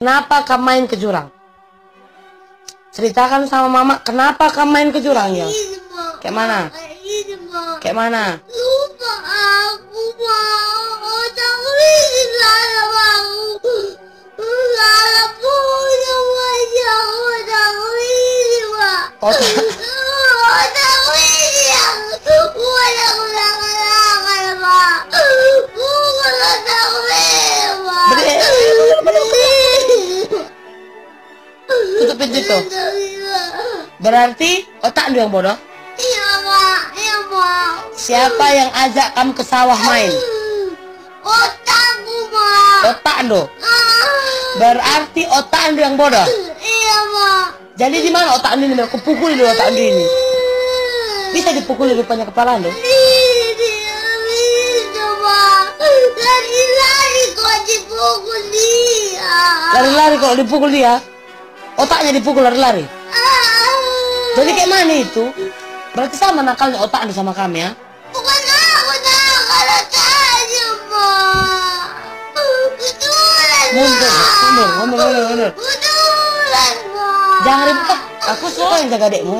kenapa kamu main ke jurang? Ceritakan sama mama, kenapa kamu main ke jurang ya? Kayak mana? Kayak mana? Lupa aku mau otak ini salah aku. Salah punya wajah otak ini Pak. Otak ini yang ulang-ulang Pak. Bukan otak ini Pak. Tutup pintu tuh. Berarti otak lu yang bodoh? Iya Pak, iya Pak. Siapa yang ajak kamu ke sawah main? Otakku Pak. Otak lu. Berarti otak lu yang bodoh? Iya Pak. Jadi di mana otak lu ini? Aku pukul dulu otak lu ini. Bisa dipukul di depannya kepala lu? Bisa Pak. Lari-lari kok dipukul dia. Lari-lari kalau dipukul dia? Otaknya dipukul lari-lari? Jadi kayak mana itu? Berarti sama nakalnya otak anda sama kami ya? Bukan aku nakal aja Pak. Betulan Mundur. Betulan Pak. Jangan ribut. Aku suka yang jaga adekmu.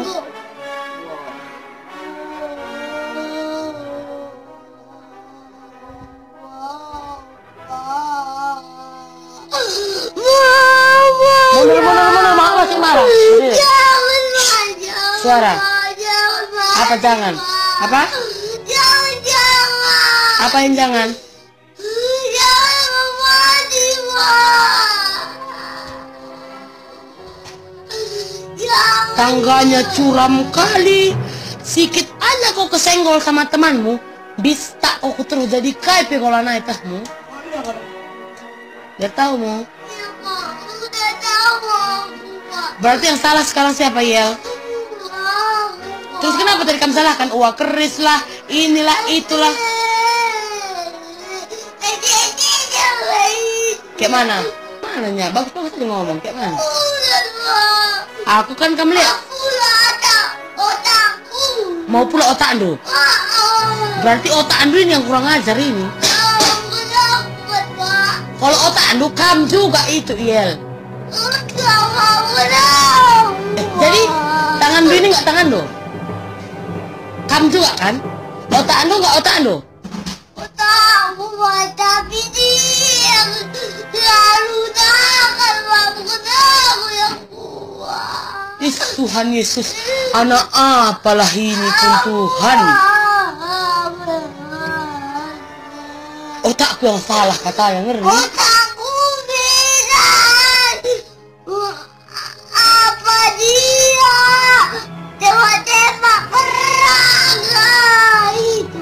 Mundur. Mak masih marah. Jangan aja. Suara. Jangan. Apa jangan? Apa? Jangan. Apa yang jangan? Jangan mati Pak. Jangan. Tangganya curam kali. Sikit aja kau kesenggol sama temanmu, bisa kau terus jadi kai pengolah naik tasmu. Dia tahu mu. Ya Pak, udah tahu aku Pak. Berarti yang salah sekarang siapa Yel? Terus kenapa tadi kamu salahkan? Wah keris lah, inilah itulah. Kayak mana? Mananya? Bagus aja ngomong. Kayak mana? Aku kan kamu lihat. Otakku. Mau pula otak Ando. Berarti otak Ando ini yang kurang ajar ini. Kalau otak Ando kamu juga itu Yel. Jadi tangan Ando ini nggak tangan Ando? Kamu juga kan? Otak Ando nggak otak Ando? Otakku tapi dia selalu nakal Pak. Bukan aku yang kuat. Tuhan Yesus, anak apalah ini pun Tuhan. Otakku yang salah katanya, ngeri. Otakku bilang apa dia tembak perang itu.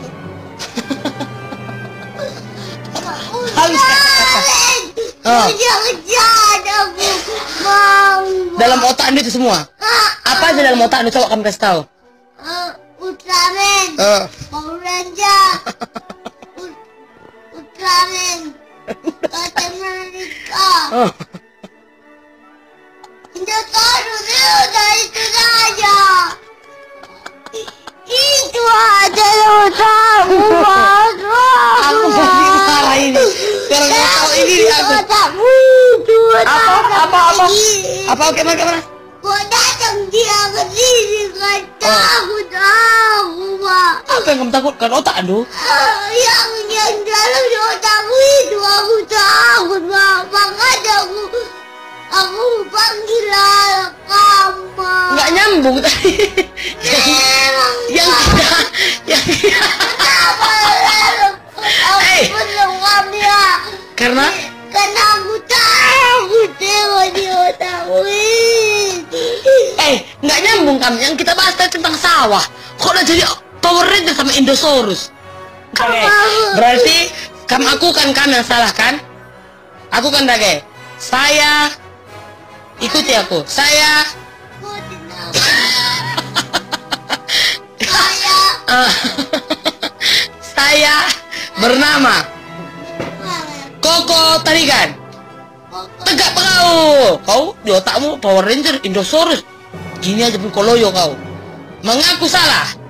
Kejar-kejar aku mau. Dalam otak Anda itu semua? Apa aja dalam otak Anda? Coba kamu kasih tahu. Ultraman, Power Ranger, Ultraman, Captain America, Indotaurus, udah itu saja. Itu aja otakmu Pak. Aku jadi marah ini. Karena tahu ini aku. Otakmu itu. Apa gimana? Kok datang dia ke sini kan takut aku Pak. Apa yang kamu takutkan? Otak Ando? Yang dalam di otakku itu aku takut Pak. Makanya aku panggil kamu. Nggak nyambung tadi. Kenapa kamu ya? Karena aku takut tengok di otakku ini. nggak nyambung kamu. Yang kita bahas tadi tentang sawah. Kok udah jadi Power Ranger sama Indosaurus? Oke, berarti aku kan yang salah kan? Aku kan Dage. Saya ikuti aku. Saya saya bernama Koko Tarigan. Tegak kau di otakmu Power Ranger Indosaurus. Gini aja pun koloyo kau. Mengaku salah.